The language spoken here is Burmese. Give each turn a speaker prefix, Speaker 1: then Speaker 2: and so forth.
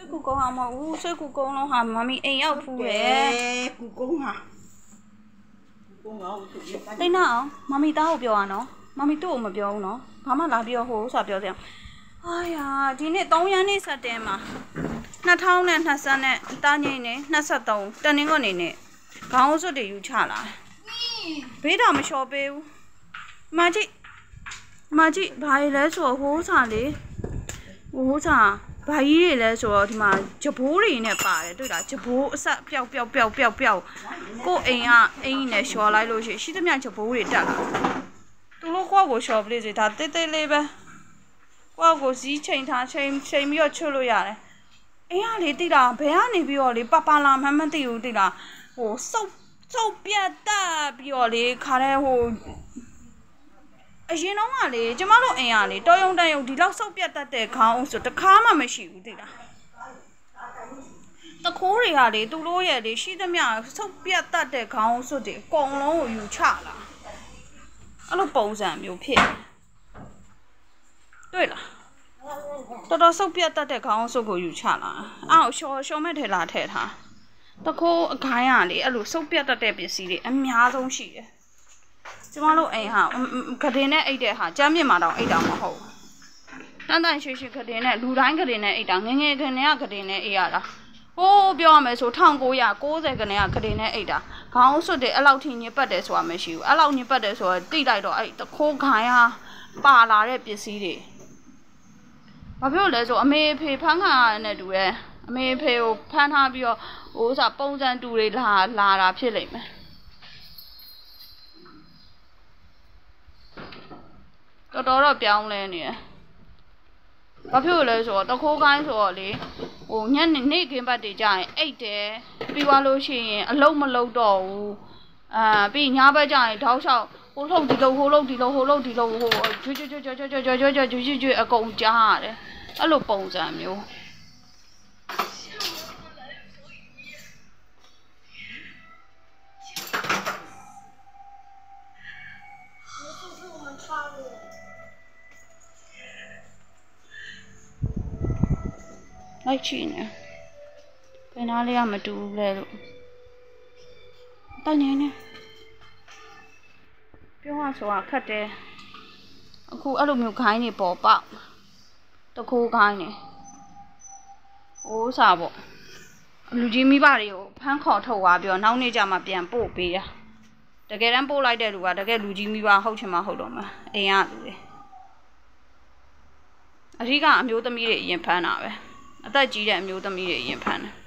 Speaker 1: ဆွေကူကုန်းဟာမဟုတ်ဘူးဆွေကူကုန်းလုံးဟာမမီအိမ်ရောက်ဖူးတယ်
Speaker 2: ကူကုန်းဟာကူကုန်းအောင်
Speaker 1: တိတ်နာအောင်မမီသားကိုပြောရနော်မမီတို့ကိုမပြောဘူးနော်ဘာမှလာပြီးတော့ဟိုဥစားပြောစရာအာယာဒီနေ့3ရက်နေ့ဆက်တင်မှာ2020နဲ့တားငိမ့်နေ23တနင်္ဂနွေနေ့ခေါင်းစွပ်တွေယူချလာဘေးတော့မလျှော်ပေးဘူးမကြည့်ဘာကြီးလဲဆိုတော့ဟိုးစားလေဟိုးစားဘာကြီးတွေလဲဆိုတော့ဒီမှာဂျဘိုးတွေနဲ့ပါတယ်တွေ့လားဂျဘိုးအဆက်ပျောက်ကိုအိမ်ကအင်းကြီးနဲ့လျှော်လိုက်လို့ရှိသမျှဂျဘိုးတွေတက်လာသူတို့ကိုယ့်ကိုလျှော်ပလေးစီဒါတိတ်လေးပဲကိုယ့်ကိုစီးချိန်ထားချိန်ပြီးတော့ချွတ်လို့ရတယ်အိမ်ကလေတိလားဘယ်ကနေပြီးတော့လေပလာမှန်းမသိဘူးတိလားဟိုစုပ်ပြတ်တက်ပြီးတော့လေခါတဲ့ဟိုအရင်တော့ကလေကျမတို့အိမ်ကလေတော်ရုံတန်ရုံဒီလောက်စုပ်ပြတ်တတ်တဲ့ခေါင်းဆိုတခါမှမရှိဘူးသိလားတခိုးတွေကလေသူတို့ရဲ့လေရှိသမျှစုပ်ပြတ်တတ်တဲ့ခေါင်းစွပ်တွေအကုန်လုံးကိုယူချလာအဲ့လိုပုံစံမျိုးဖြစ်တွေ့လားတော်စုပ်ပြတ်တတ်တဲ့ခေါင်းစွပ်ကိုယူချလာအော်ရှော်မဲ့ထဲလာထည့်ထားတခိုးအခိုင်းကလေအဲ့လိုစုပ်ပြတ်တတ်တဲ့ပစ္စည်းတွေအများဆုံးရှိတယ်ကျမတို့အိမ်ဟာကတင်နဲ့အိတ်တဲ့ဟာကျမ်းမြင့်မှာတော့အိတ်တာမဟုတ်တန်ရွှေကတင်နဲ့လူတိုင်းကတင်နဲ့အိတ်တာငငယ်ကတင်ကကတင်နဲ့အိတ်ရတာဟိုးပြောရမယ်ဆို1990ကတင်ကကတင်နဲ့အိတ်တာခေါင်းစွတ်တယ်အဲ့လောက်ထိညစ်ပတ်တယ်ဆိုတာမရှိဘူးအဲ့လောက်ညစ်ပတ်တယ်ဆိုတော့တိလိုက်တော့အဲ့တခိုးခိုင်းဟာပါလာတဲ့ပစ္စည်းတွေဘာဖြစ်လို့လဲဆိုအမေဖေဖန်းခါနဲ့တူတယ်အမေဖေကိုဖမ်းထားပြီးတော့ဟိုစားပုံစံတူတွေလာတာဖြစ်လိမ့်မယ်တော်တော့ပြောင်းလဲနေတယ်။ဘာဖြစ်လို့လဲဆိုတော့တခိုးကိုင်းဆိုတော့လေဟိုညနေနေ့ကင်းပတ်တွေကြာရင်အိတ်တယ်ပြီးသွားလို့ရှိရင်အလုံးမလုံးတော့ဘူးပြီးညဘက်ကြာရင်တောက်လျှောက်ဟိုလှုပ်ဒီလှုပ်ဟိုလှုပ်ဒီလှုပ်ဟိုလှုပ်ဒီလှုပ်ဟိုကျွတ်အကုန်ကြားရတယ်အဲ့လိုပုံစံမျိုးလိုက်ချင်တယ်ဘယ်နာလေးကမတူဘူးလဲလို့တိုင်နေပြောရဆိုတာခက်တယ်အခုအဲ့လိုမျိုးခိုင်းနေပေါ်ပေါက်တခိုးခိုင်းနေအိုးစားပေါ့လူကြီးမိဘတွေကိုဖမ်းခေါ်ထုတ်သွားပြီးတော့နောက်နေ့ကျမှပြန်ပို့ပေးတာတကယ်တမ်းပို့လိုက်တဲ့လူကတကယ်လူကြီးမိဘဟုတ်ချင်မှဟုတ်တော့မှာအိမ်ကလူတွေအဓိကအမျိုးသမီးတွေအရင်ဖမ်းတာပဲအသက်ကြီးတဲ့အမျိုးသမီးတွေအရင်ဖမ်းတယ်